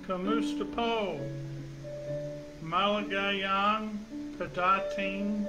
Kamustapo, Malagayan, Padating.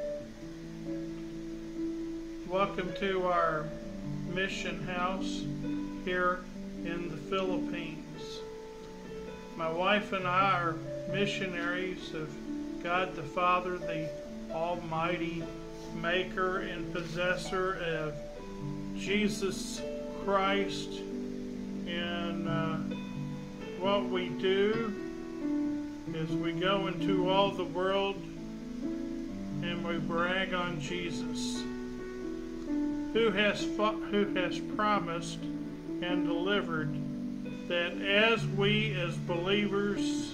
Welcome to our mission house here in the Philippines. My wife and I are missionaries of God the Father, the Almighty Maker and Possessor of Jesus Christ. And what we do is we go into all the world and we brag on Jesus, who has promised and delivered that as we as believers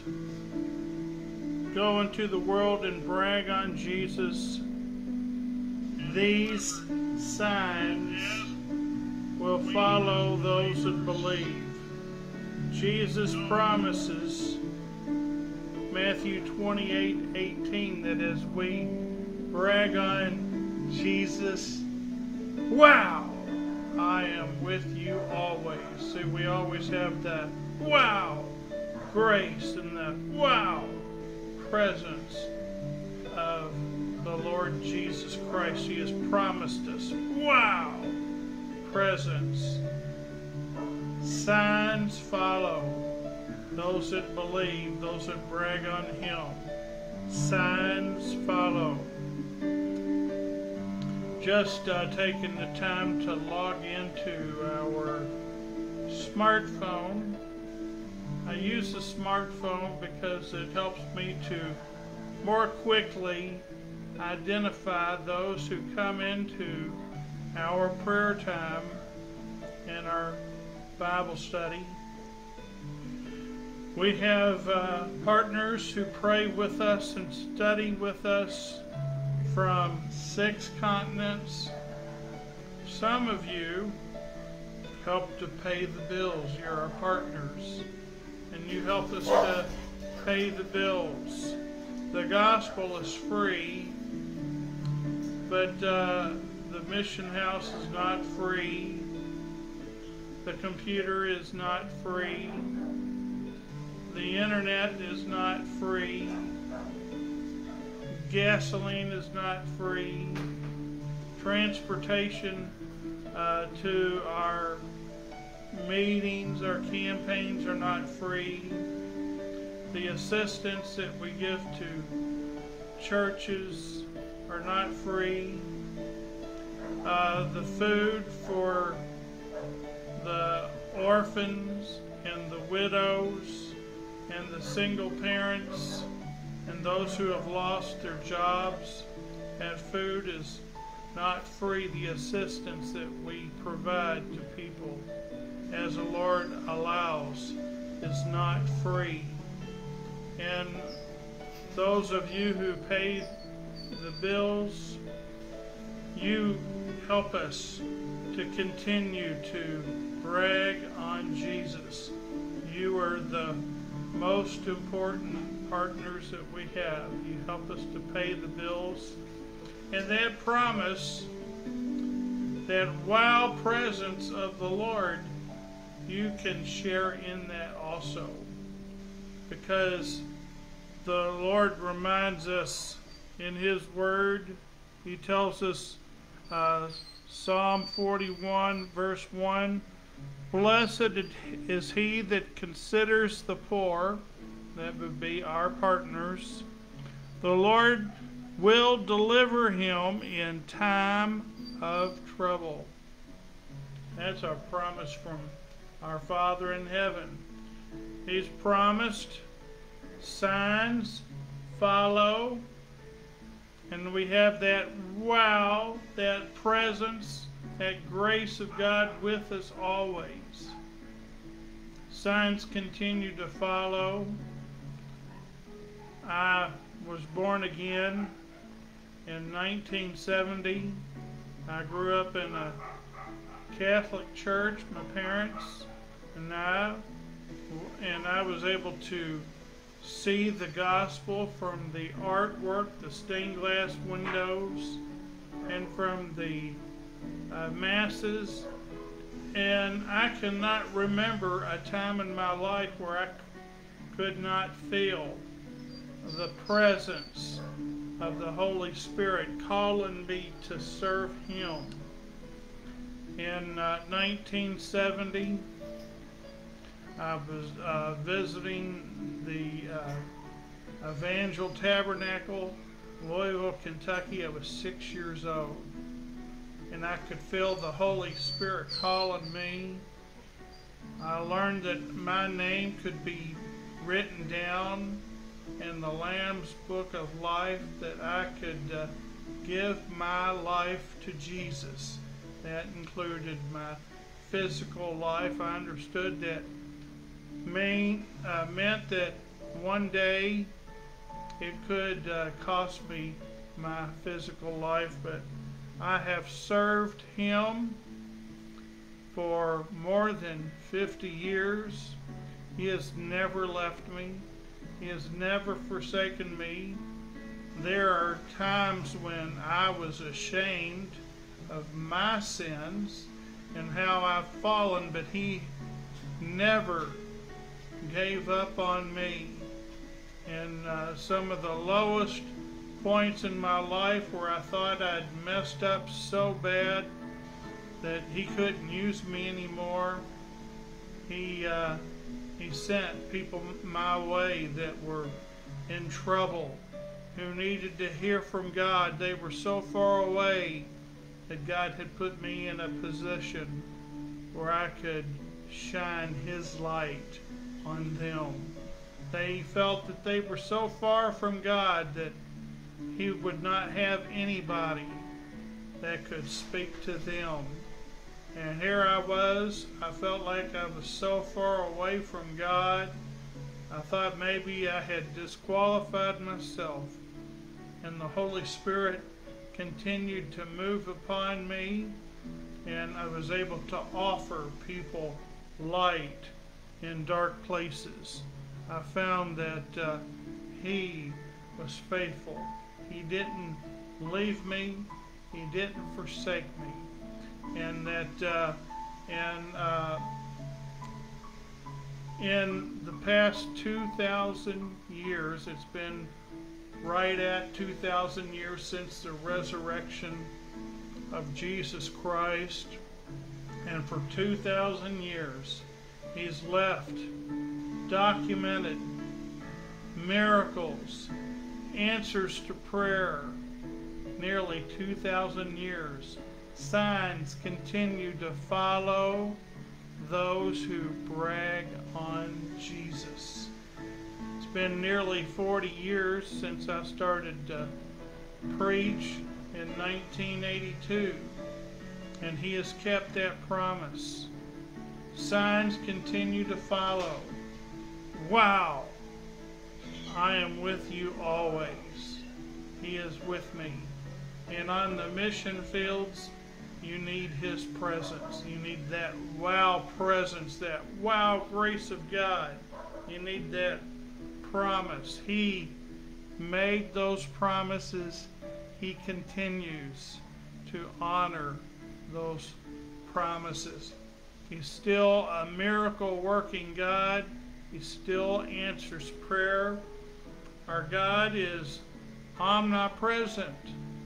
go into the world and brag on Jesus, these signs will follow those that believe. Jesus promises, Matthew 28:18, that as we brag on Jesus, wow, I am with you always. See, we always have the wow grace and the wow presence of the Lord Jesus Christ. He has promised us wow presence. Signs follow those that believe, those that brag on Him. Signs follow. Just taking the time to log into our smartphone. I use the smartphone because it helps me to more quickly identify those who come into our prayer time and our Bible study. We have partners who pray with us and study with us from 6 continents. Some of you help to pay the bills. You're our partners, and you help us to pay the bills. The gospel is free, but the mission house is not free. The computer is not free. The internet is not free. Gasoline is not free. Transportation to our meetings, our campaigns are not free. The assistance that we give to churches are not free. The food for the orphans and the widows and the single parents and those who have lost their jobs, and food is not free. The assistance that we provide to people as the Lord allows is not free. And those of you who pay the bills, you help us to continue to brag on Jesus. You are the most important partners that we have. You help us to pay the bills. And that promise, that wow presence of the Lord, you can share in that also. Because the Lord reminds us in His Word, He tells us, Psalm 41 verse 1, blessed is he that considers the poor, that would be our partners. The Lord will deliver him in time of trouble. That's our promise from our Father in heaven. He's promised signs follow, and we have that wow, that presence, that grace of God with us always. Signs continue to follow. I was born again in 1970. I grew up in a Catholic church, my parents and I was able to see the gospel from the artwork, the stained glass windows, and from the masses. And I cannot remember a time in my life where could not feel the presence of the Holy Spirit calling me to serve Him. In 1970, I was visiting the Evangel Tabernacle, Louisville, Kentucky. I was 6 years old, and I could feel the Holy Spirit calling me. I learned that my name could be written down in the Lamb's Book of Life, that I could give my life to Jesus. That included my physical life. I understood that meant that one day it could cost me my physical life, but I have served Him for more than 50 years. He has never left me. He has never forsaken me. There are times when I was ashamed of my sins and how I've fallen, but He never gave up on me. And some of the lowest points in my life where I thought I'd messed up so bad that He couldn't use me anymore, He sent people my way that were in trouble, who needed to hear from God. They were so far away that God had put me in a position where I could shine His light on them. They felt that they were so far from God that He would not have anybody that could speak to them. And here I was. I felt like I was so far away from God. I thought maybe I had disqualified myself. And the Holy Spirit continued to move upon me, and I was able to offer people light in dark places. I found that He was faithful. He didn't leave me. He didn't forsake me. And that in the past 2,000 years, it's been right at 2,000 years since the resurrection of Jesus Christ, and for 2,000 years He's left documented miracles, answers to prayer. Nearly 2,000 years. Signs continue to follow those who brag on Jesus. It's been nearly 40 years since I started to preach in 1982, and He has kept that promise. Signs continue to follow. Wow! I am with you always. He is with me. And on the mission fields, you need His presence. You need that wow presence, that wow grace of God. You need that promise. He made those promises. He continues to honor those promises. He's still a miracle working God. He still answers prayer. Our God is omnipresent.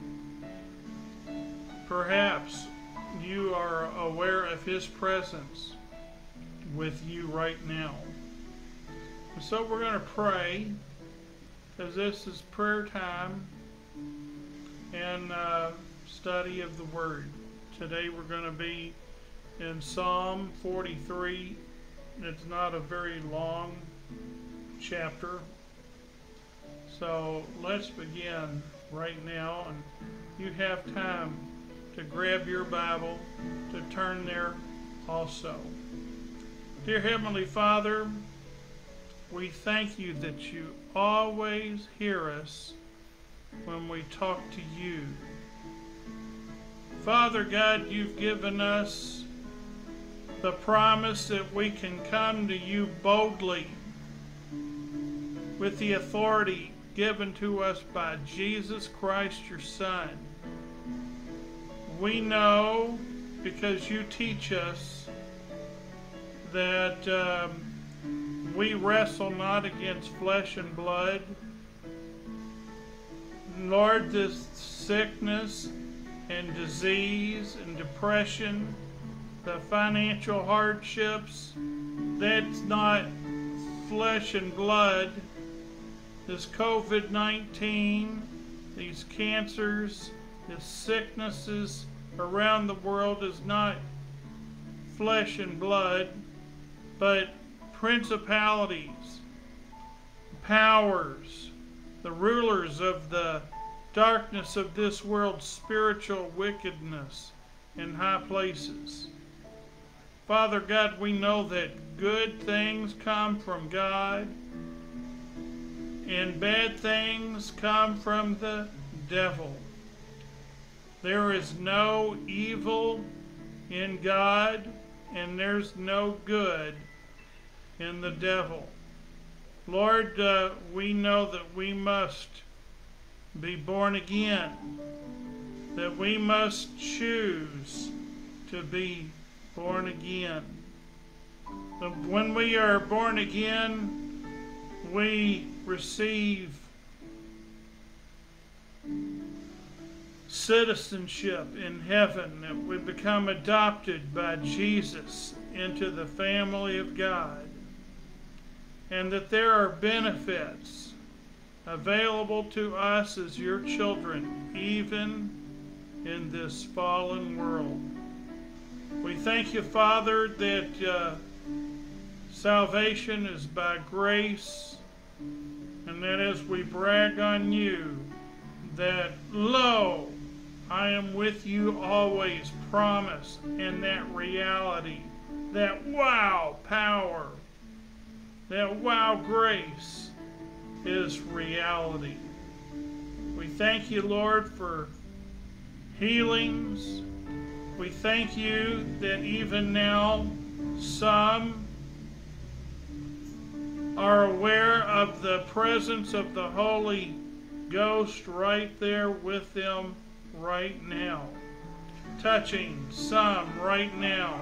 Perhaps you are aware of His presence with you right now. And so we're going to pray, because this is prayer time and study of the Word. Today we're going to be in Psalm 43. It's not a very long chapter. So let's begin right now, and you have time to grab your Bible, to turn there also. Dear Heavenly Father, we thank You that You always hear us when we talk to You. Father God, You've given us the promise that we can come to You boldly with the authority given to us by Jesus Christ, Your Son. We know, because You teach us, that we wrestle not against flesh and blood. Lord, this sickness and disease and depression, the financial hardships, that's not flesh and blood. This COVID-19, these cancers, the sicknesses around the world is not flesh and blood, but principalities, powers, the rulers of the darkness of this world, spiritual wickedness in high places. Father God, we know that good things come from God and bad things come from the devil. There is no evil in God, and there's no good in the devil. Lord, we know that we must be born again, that we must choose to be born again. When we are born again, we receive citizenship in heaven, that we become adopted by Jesus into the family of God, and that there are benefits available to us as your children, even in this fallen world. We thank you, Father, that salvation is by grace, and that as we brag on you, that, lo, I am with you always, promise, and that reality, that wow power, that wow grace is reality. We thank you, Lord, for healings. We thank you that even now some are aware of the presence of the Holy Ghost right there with them right now, touching some right now.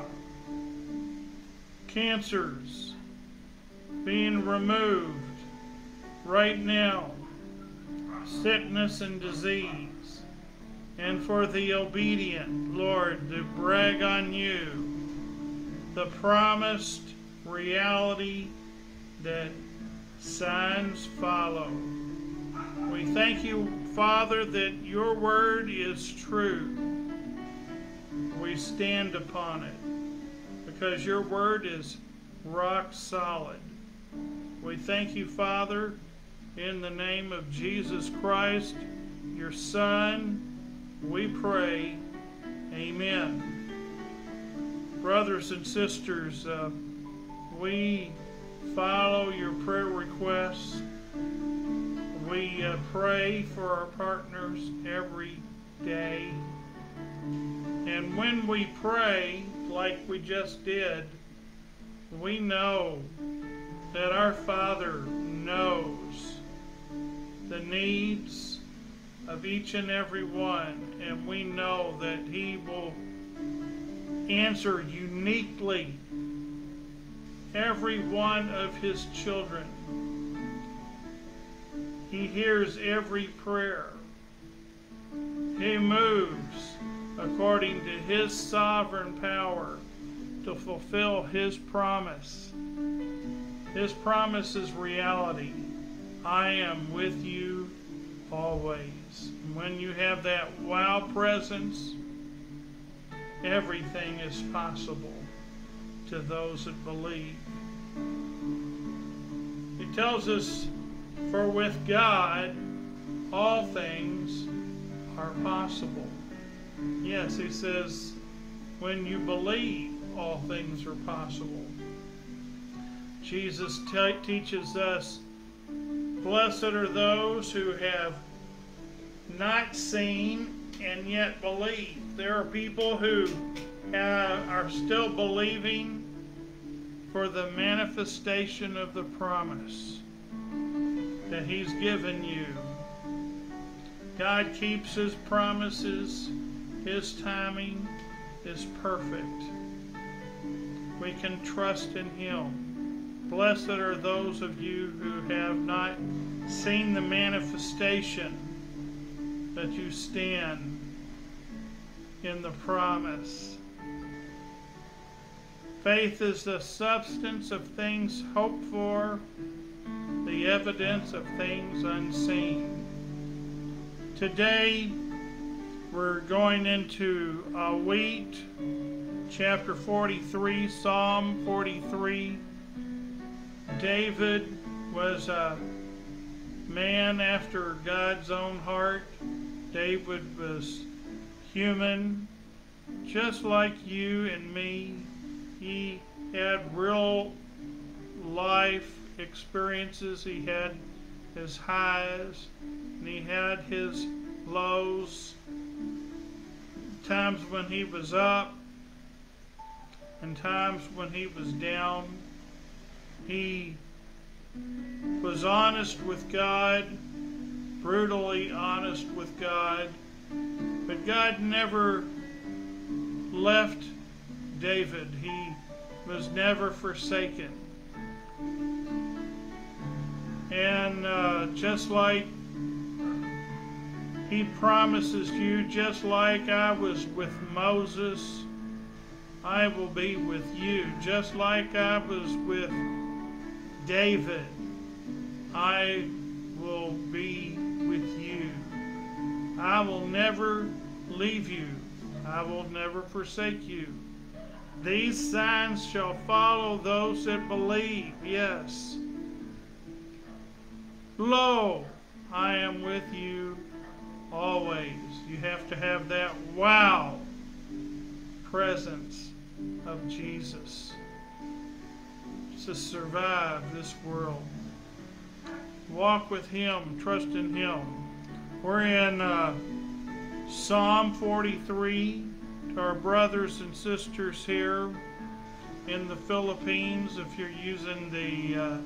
Cancers being removed right now, sickness and disease. And for the obedient, Lord, to brag on you, the promised reality that signs follow. We thank you, Father, that your word is true. We stand upon it because your word is rock solid. We thank you, Father, in the name of Jesus Christ, your Son, we pray. Amen. Brothers and sisters, we follow your prayer requests. We pray for our partners every day. And when we pray, like we just did, we know that our Father knows the needs of each and every one, and we know that he will answer uniquely every one of his children. He hears every prayer. He moves according to his sovereign power to fulfill his promise. His promise is reality. I am with you always. When you have that wow presence, everything is possible to those that believe. He tells us, for with God, all things are possible. Yes, he says, when you believe, all things are possible. Jesus teaches us, blessed are those who have not seen and yet believe. There are people who are still believing for the manifestation of the promise that he's given you. God keeps his promises. His timing is perfect. We can trust in him. Blessed are those of you who have not seen the manifestation, that you stand in the promise. Faith is the substance of things hoped for, the evidence of things unseen. Today, we're going into wheat, chapter 43, Psalm 43. David was a man after God's own heart. David was human, just like you and me. He had real life experiences. He had his highs and he had his lows. Times when he was up and times when he was down. He was honest with God, brutally honest with God, but God never left David. He was never forsaken. And just like he promises you, just like I was with Moses, I will be with you. Just like I was with David, I will be with you. I will never leave you. I will never forsake you. These signs shall follow those that believe. Yes. Lo, I am with you always. You have to have that wow presence of Jesus to survive this world. Walk with Him, trust in Him. We're in Psalm 43. To our brothers and sisters here in the Philippines, if you're using the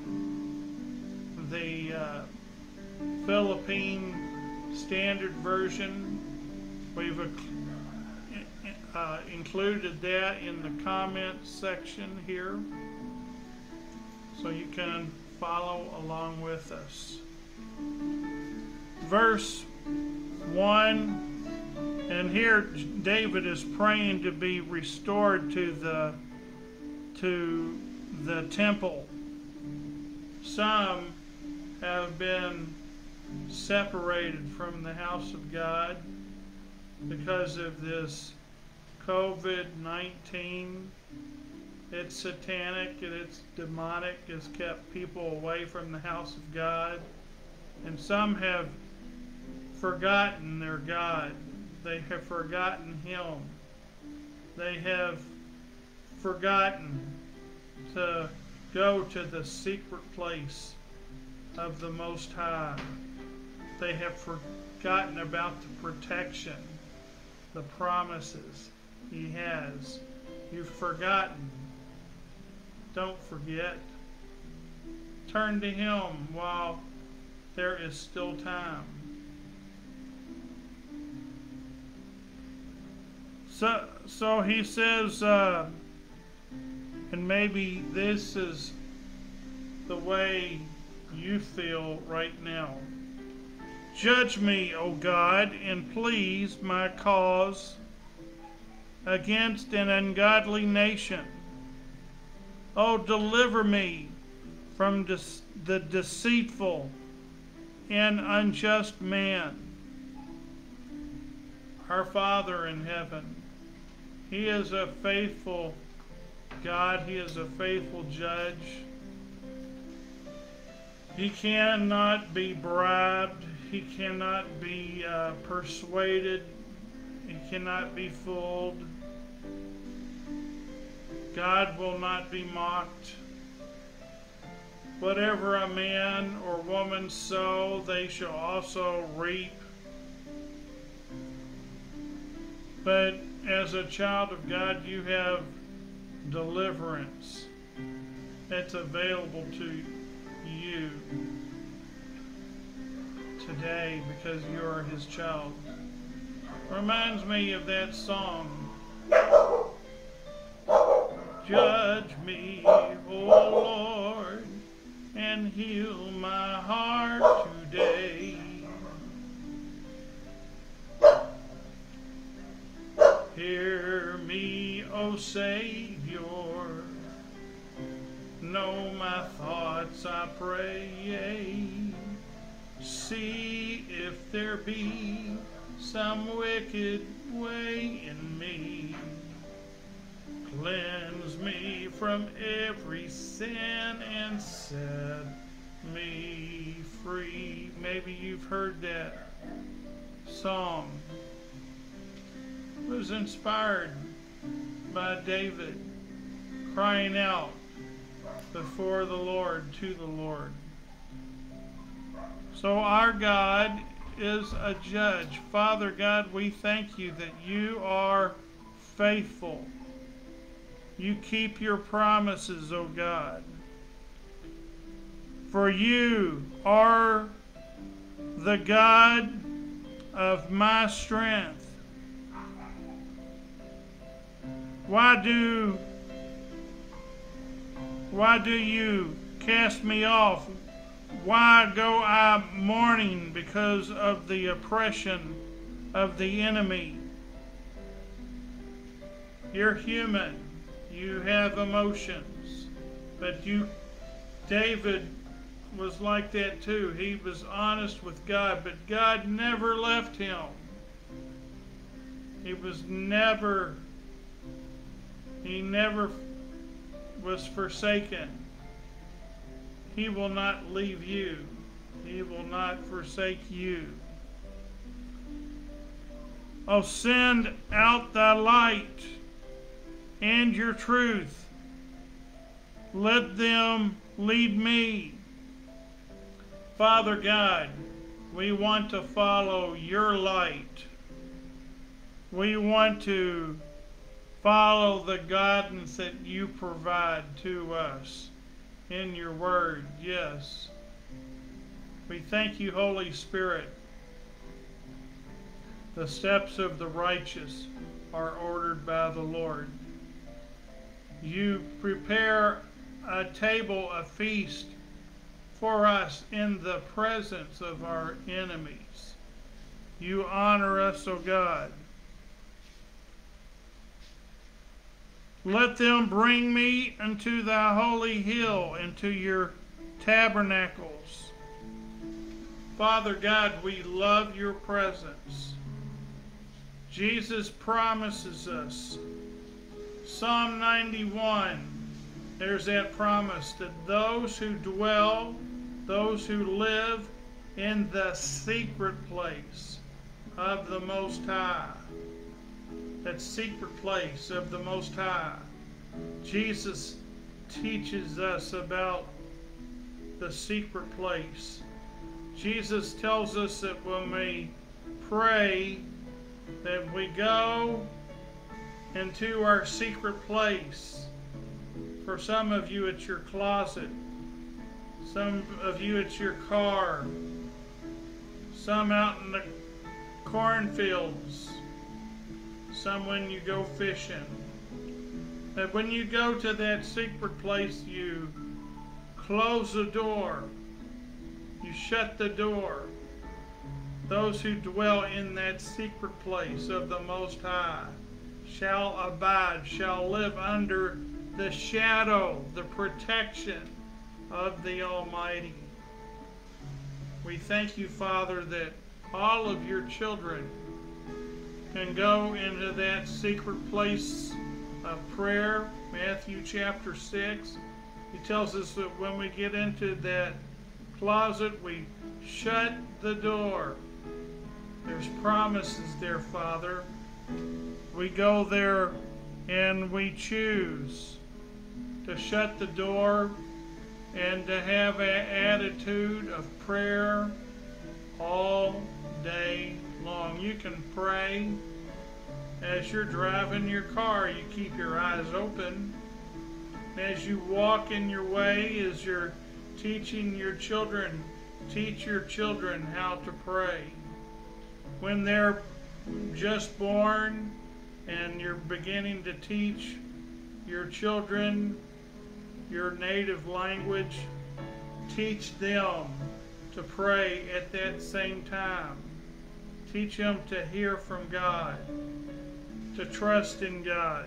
Philippine Standard Version, we've included that in the comments section here, so you can follow along with us. Verse 1, and here David is praying to be restored to the temple. Some have been separated from the house of God because of this COVID-19. It's satanic and it's demonic. It's kept people away from the house of God. And some have forgotten their God. They have forgotten Him. They have forgotten to go to the secret place of the Most High. They have forgotten about the protection, the promises He has. You've forgotten. Don't forget. Turn to Him while there is still time. So he says, and maybe this is the way you feel right now. Judge me, O God, and please my cause against an ungodly nation. Oh, deliver me from the deceitful and unjust man. Our Father in heaven, He is a faithful God. He is a faithful judge. He cannot be bribed. He cannot be persuaded. He cannot be fooled. God will not be mocked. Whatever a man or woman sow, they shall also reap. But as a child of God, you have deliverance that's available to you today because you are His child. Reminds me of that song. Judge me, O Lord, and heal my heart today. Hear me, O Savior, know my thoughts, I pray. See if there be some wicked way in me. Cleanse me from every sin and set me free. Maybe you've heard that song. It was inspired by David crying out before the Lord, to the Lord. So our God is a judge. Father God, we thank you that you are faithful. You keep your promises, O God. For you are the God of my strength. Why do you cast me off? Why go I mourning because of the oppression of the enemy? You're human. You have emotions. But David was like that too. He was honest with God, but God never left him. He never was forsaken. He will not leave you. He will not forsake you. Oh, send out thy light and your truth. Let them lead me. Father God, we want to follow your light. We want to follow the guidance that you provide to us in your word. Yes. We thank you, Holy Spirit. The steps of the righteous are ordered by the Lord. You prepare a table, a feast for us in the presence of our enemies. You honor us, O God. Let them bring me unto thy holy hill, into your tabernacles. Father God, we love your presence. Jesus promises us. Psalm 91, there's that promise that those who live in the secret place of the Most High, that secret place of the Most High. Jesus teaches us about the secret place. Jesus tells us that when we pray, that we go into our secret place. For some of you, it's your closet. Some of you, it's your car. Some out in the cornfields. Some when you go fishing. But when you go to that secret place, you close the door. You shut the door. Those who dwell in that secret place of the Most High shall abide, shall live under the shadow, the protection of the Almighty. We thank you, Father, that all of your children can go into that secret place of prayer. Matthew chapter 6. He tells us that when we get into that closet, we shut the door. There's promises there, Father. We go there and we choose to shut the door and to have an attitude of prayer all day long. You can pray as you're driving your car. You keep your eyes open. As you walk in your way, as you're teaching your children, teach your children how to pray. When they're just born and you're beginning to teach your children your native language, Teach them to pray at that same time. Teach them to hear from God, to trust in God.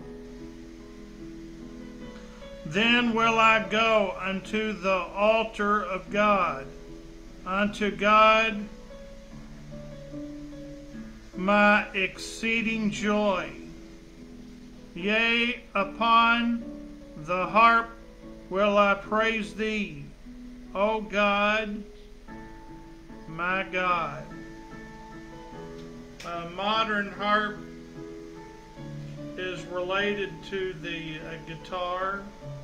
Then will I go unto the altar of God, unto God my exceeding joy. Yea, upon the harp will I praise thee, O God, my God. A modern harp is related to the guitar.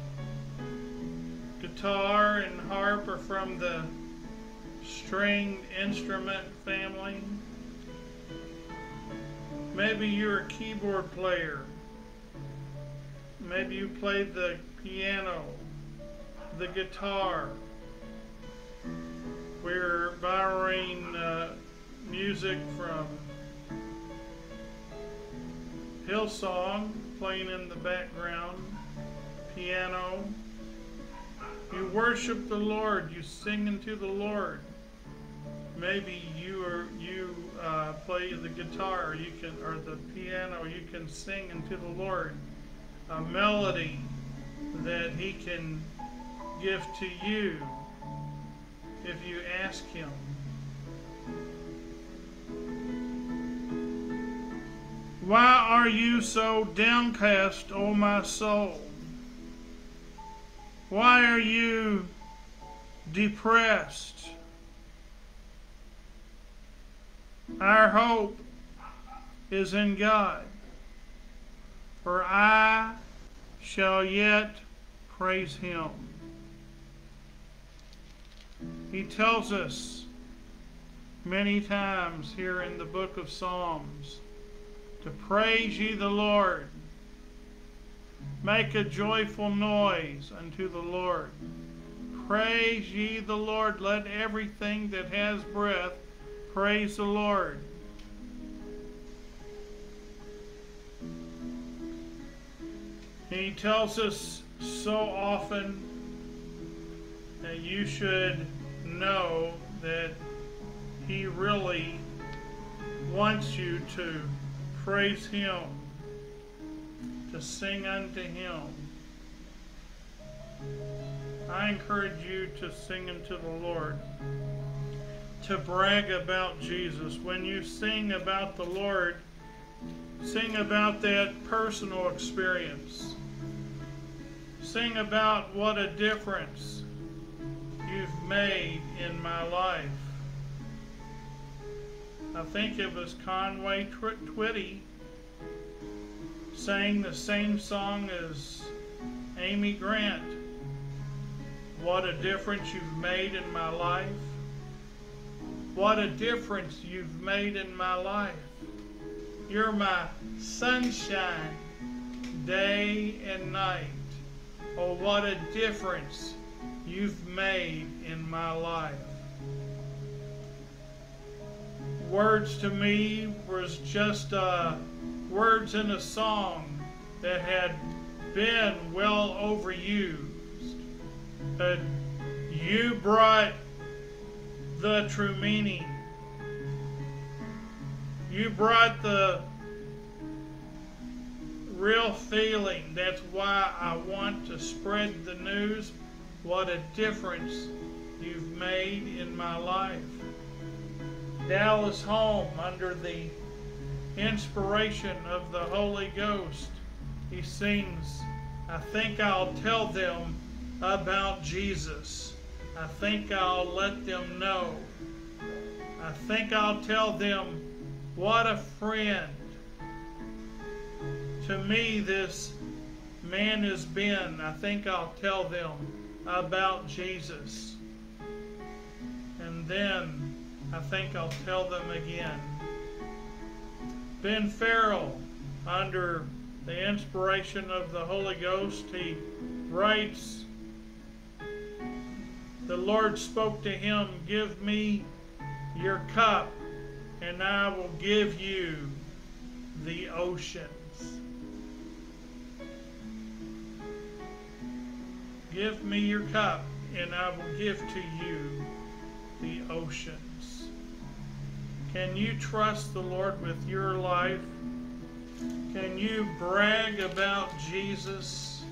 Guitar and harp are from the stringed instrument family. Maybe you're a keyboard player. Maybe you play the piano, the guitar. We're borrowing music from Hillsong, playing in the background, piano. You worship the Lord, you sing unto the Lord. Maybe you play the guitar, or the piano. You can sing unto the Lord a melody that He can give to you if you ask Him. Why are you so downcast, O my soul? Why are you depressed? Our hope is in God, for I shall yet praise Him. He tells us many times here in the book of Psalms to praise ye the Lord. Make a joyful noise unto the Lord. Praise ye the Lord. Let everything that has breath praise the Lord. He tells us so often that you should know that He really wants you to praise Him, to sing unto Him. I encourage you to sing unto the Lord, to brag about Jesus. When you sing about the Lord, sing about that personal experience. Sing about what a difference you've made in my life. I think it was Conway Twitty sang the same song as Amy Grant. What a difference you've made in my life. What a difference you've made in my life. You're my sunshine, day and night. Oh, what a difference you've made in my life. Words to me was just words in a song that had been well overused. But you brought the true meaning. You brought the real feeling. That's why I want to spread the news. What a difference you've made in my life. Dallas Home, under the inspiration of the Holy Ghost, he sings, I think I'll tell them about Jesus. I think I'll let them know. I think I'll tell them what a friend to me this man has been. I think I'll tell them about Jesus. And then I think I'll tell them again. Ben Farrell, under the inspiration of the Holy Ghost, he writes, the Lord spoke to him, give me your cup, and I will give you the oceans. Give me your cup, and I will give to you the oceans. Can you trust the Lord with your life? Can you brag about Jesus?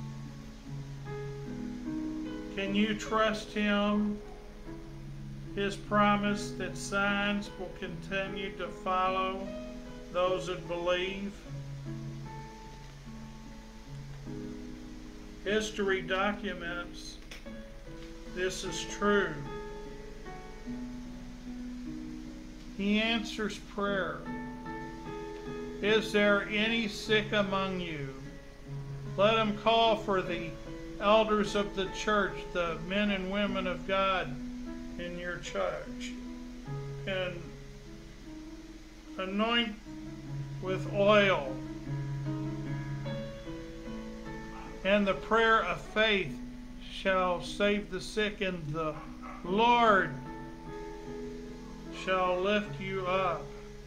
Can you trust Him? His promise that signs will continue to follow those that believe. History documents this is true. He answers prayer. Is there any sick among you? Let him call for the elders of the church, the men and women of God in your church, and anoint with oil. And the prayer of faith shall save the sick, and the Lord shall lift you up.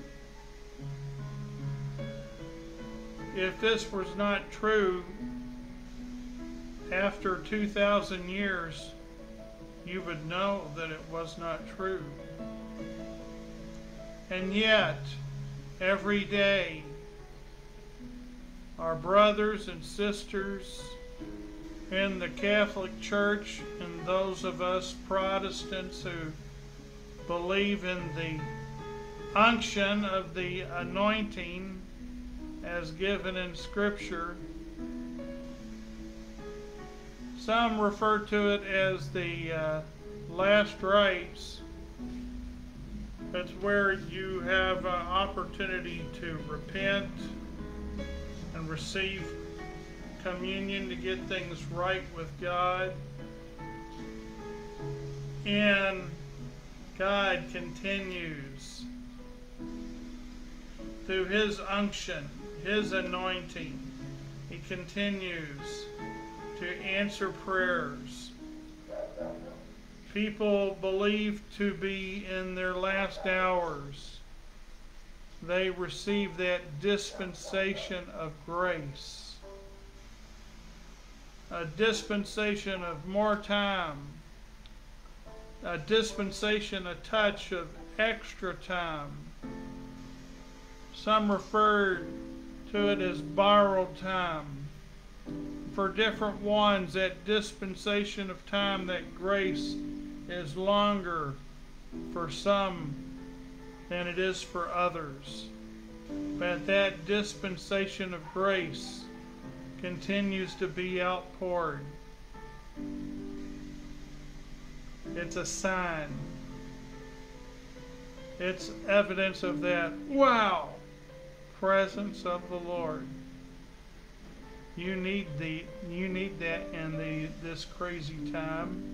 If this was not true, after 2,000 years, you would know that it was not true. And yet, every day, our brothers and sisters in the Catholic Church and those of us Protestants who believe in the unction of the anointing as given in Scripture, some refer to it as the last rites. It's where you have an opportunity to repent and receive communion to get things right with God. And God continues through His unction, His anointing. He continues to answer prayers. People believed to be in their last hours, they receive that dispensation of grace, a dispensation of more time, a dispensation, a touch of extra time. Some referred to it as borrowed time. For different ones, that dispensation of time, that grace, is longer for some than it is for others. But that dispensation of grace continues to be outpoured. It's a sign. It's evidence of that, wow, presence of the Lord. You need that in this crazy time.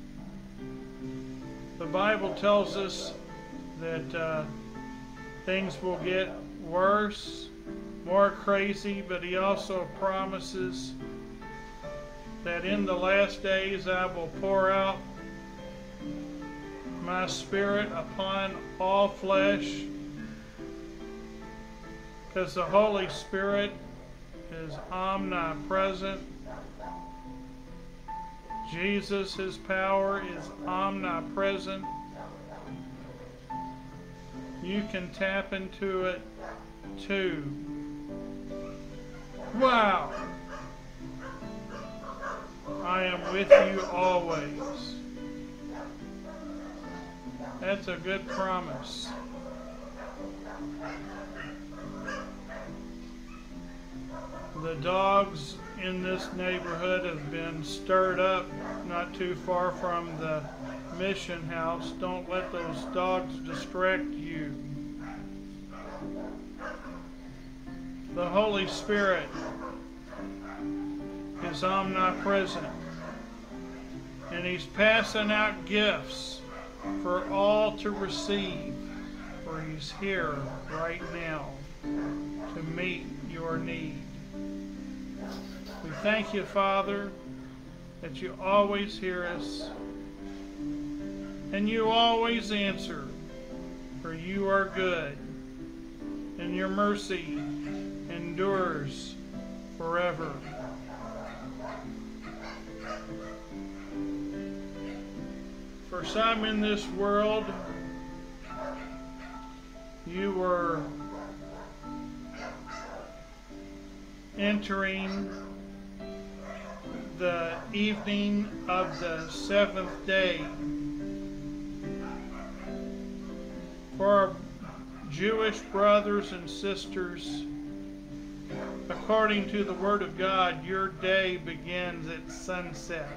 The Bible tells us that things will get worse, more crazy, but He also promises that in the last days I will pour out my Spirit upon all flesh, because the Holy Spirit is omnipresent. Jesus, His power is omnipresent. You can tap into it too. Wow! I am with you always. That's a good promise. The dogs in this neighborhood have been stirred up not too far from the mission house. Don't let those dogs distract you. The Holy Spirit is omnipresent, and He's passing out gifts for all to receive, for He's here right now to meet your need. We thank you, Father, that you always hear us and you always answer, for you are good and your mercy endures forever. For some in this world, you were entering the evening of the seventh day. For our Jewish brothers and sisters, according to the Word of God, your day begins at sunset.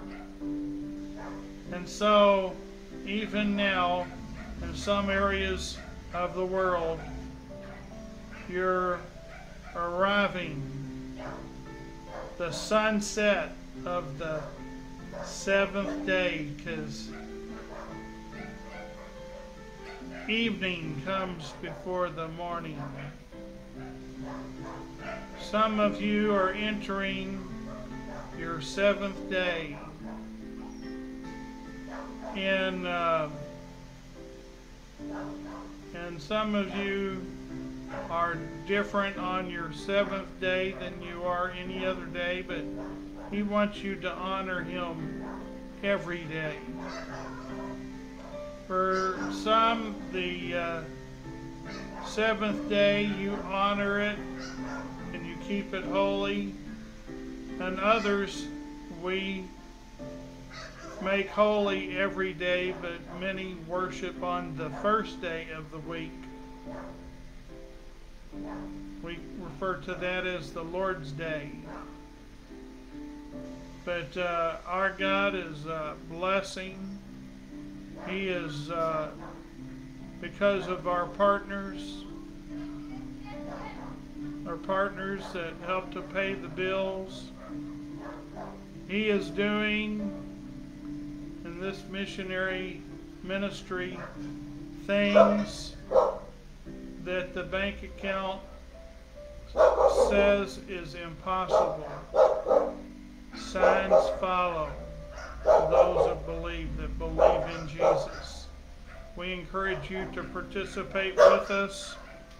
And so, even now, in some areas of the world, you're arriving the sunset of the seventh day, because evening comes before the morning. Some of you are entering your seventh day. And some of you are different on your seventh day than you are any other day, but He wants you to honor Him every day. For some, the seventh day, you honor it and you keep it holy, and others we make holy every day, but many worship on the first day of the week. We refer to that as the Lord's Day. But our God is blessing. He is, because of our partners that help to pay the bills, He is doing in this missionary ministry things that the bank account says is impossible. Signs follow for those that believe in Jesus. We encourage you to participate with us.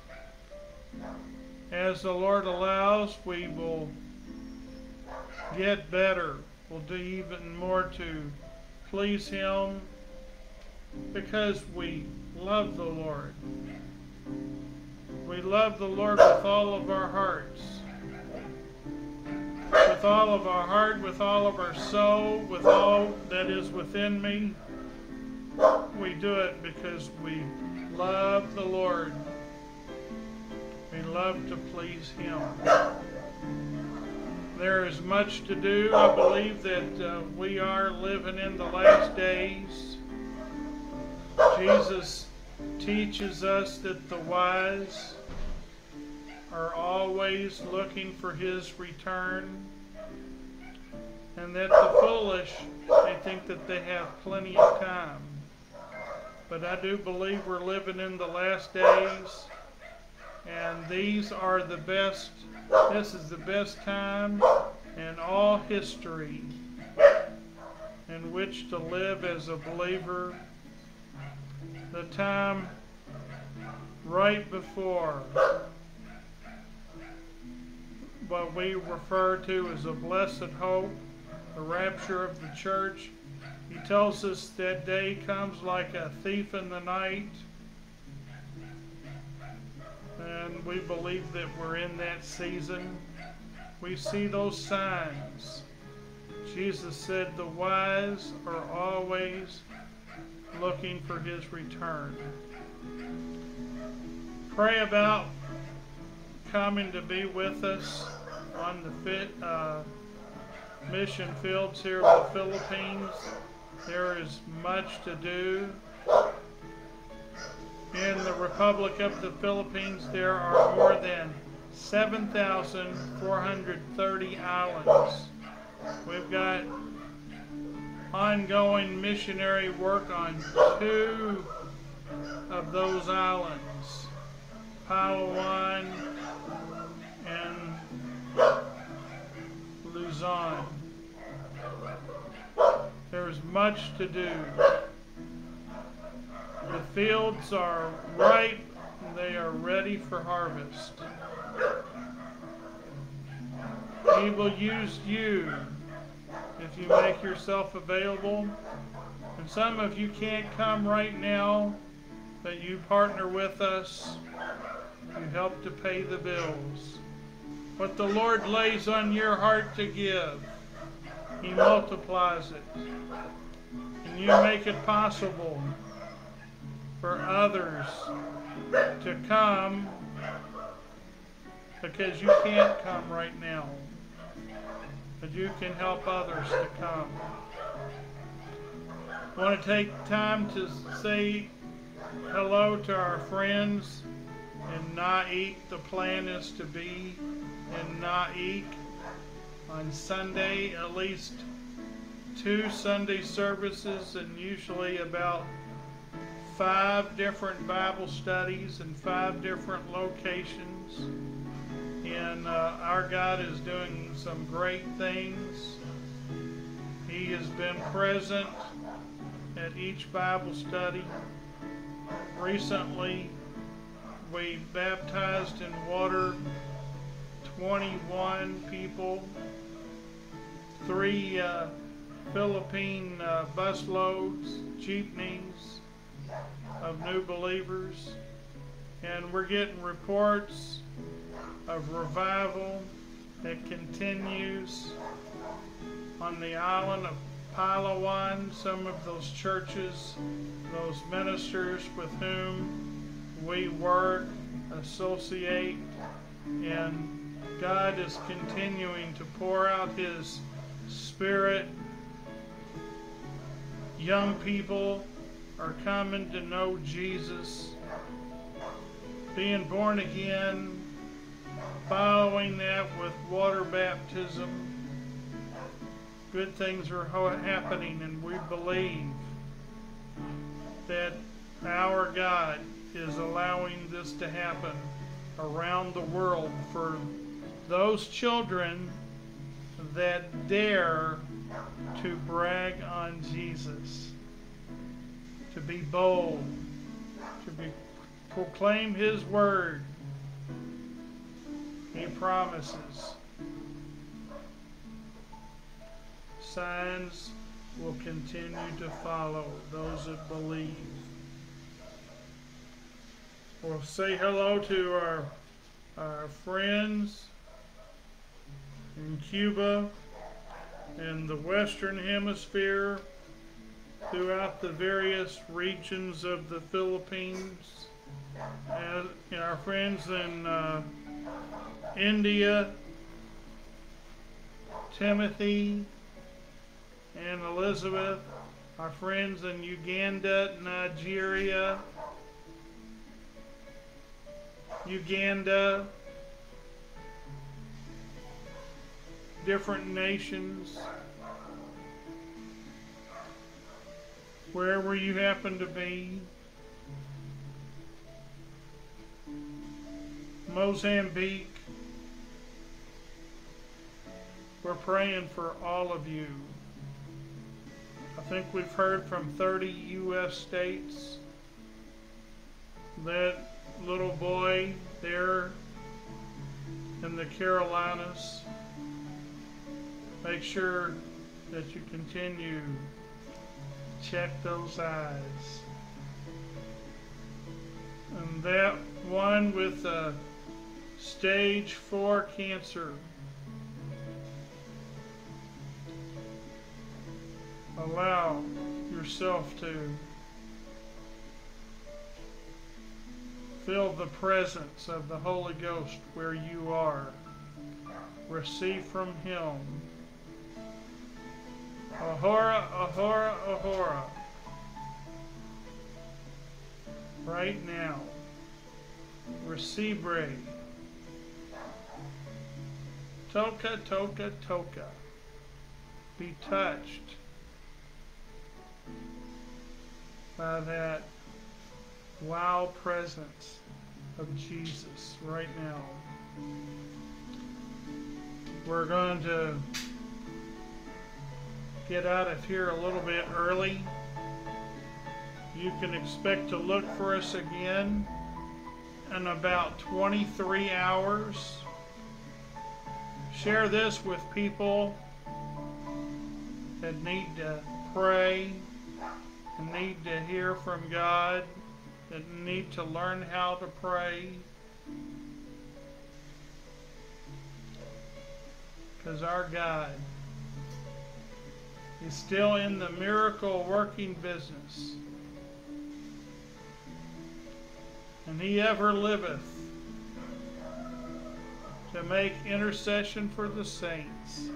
As the Lord allows, we will get better. We'll do even more to please Him, because we love the Lord. We love the Lord with all of our hearts, with all of our heart, with all of our soul, with all that is within me. We do it because we love the Lord. We love to please Him. There is much to do. I believe that we are living in the last days. Jesus teaches us that the wise are always looking for His return, and that the foolish, they think that they have plenty of time. But I do believe we're living in the last days, and these are the best. This is the best time in all history in which to live as a believer. The time right before what we refer to as a blessed hope, the rapture of the church. He tells us that day comes like a thief in the night. And we believe that we're in that season. We see those signs. Jesus said the wise are always looking for His return. Pray about coming to be with us on the mission fields here in the Philippines. There is much to do. In the Republic of the Philippines, there are more than 7,430 islands. We've got ongoing missionary work on 2 of those islands, Palawan and Luzon. There's much to do. The fields are ripe, and they are ready for harvest. He will use you if you make yourself available. And some of you can't come right now, but you partner with us. You help to pay the bills. What the Lord lays on your heart to give, He multiplies it. And you make it possible for others to come, because you can't come right now. But you can help others to come. I want to take time to say hello to our friends in Naik. The plan is to be in Naik on Sunday, at least 2 Sunday services, and usually about 5 different Bible studies in 5 different locations. And our God is doing some great things. He has been present at each Bible study. Recently, we baptized in water 21 people, 3 Philippine busloads, jeepneys of new believers, and we're getting reports of revival that continues on the island of Palawan. Some of those churches, those ministers with whom we work, associate, and God is continuing to pour out His Spirit. Young people are coming to know Jesus, being born again, following that with water baptism. Good things are happening, and we believe that our God is allowing this to happen around the world for those children that dare to brag on Jesus, to be bold, to proclaim His word. He promises signs will continue to follow those that believe. We'll say hello to our friends in Cuba and the Western Hemisphere, throughout the various regions of the Philippines, and our friends in India, Timothy and Elizabeth, our friends in Uganda, Nigeria, different nations, wherever you happen to be, Mozambique. We're praying for all of you. I think we've heard from 30 U.S. states. That little boy there in the Carolinas, make sure that you continue to check those eyes. And that one with stage 4 cancer, allow yourself to feel the presence of the Holy Ghost where you are. Receive from Him. Ahora, ahora, ahora. Right now. Recibre. Toca, toca, toca. Be touched by that wow presence of Jesus right now. We're going to get out of here a little bit early. You can expect to look for us again in about 23 hours. Share this with people that need to pray and need to hear from God, that need to learn how to pray. Because our God is still in the miracle working business. And He ever liveth to make intercession for the saints.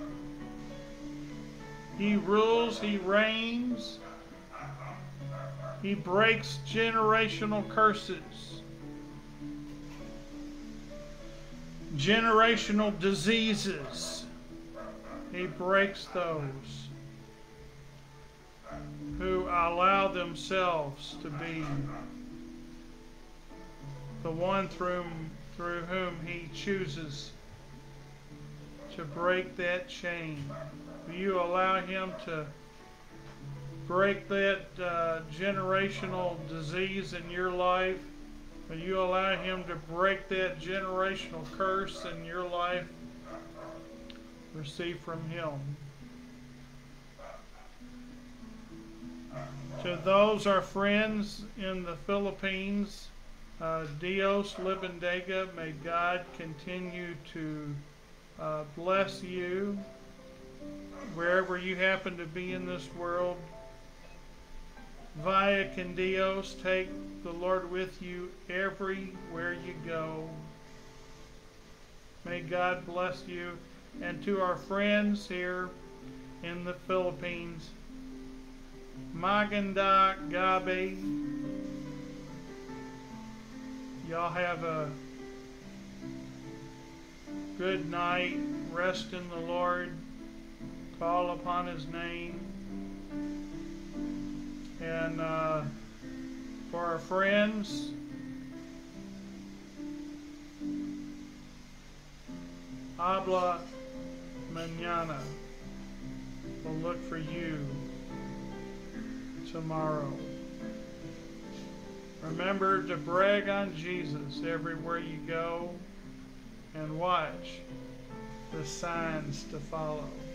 He rules, He reigns, He breaks generational curses, generational diseases. He breaks those who allow themselves to be the one through whom He chooses to break that chain. Will you allow Him to break that generational disease in your life? Will you allow Him to break that generational curse in your life? Receive from Him. To those our friends in the Philippines, Dios Libandega, may God continue to bless you wherever you happen to be in this world. Vaya con Dios, take the Lord with you everywhere you go. May God bless you. And to our friends here in the Philippines, Maganda Gabi, y'all have a good night. Rest in the Lord. Call upon His name. And for our friends, habla mañana. We'll look for you tomorrow. Remember to brag on Jesus everywhere you go, and watch the signs to follow.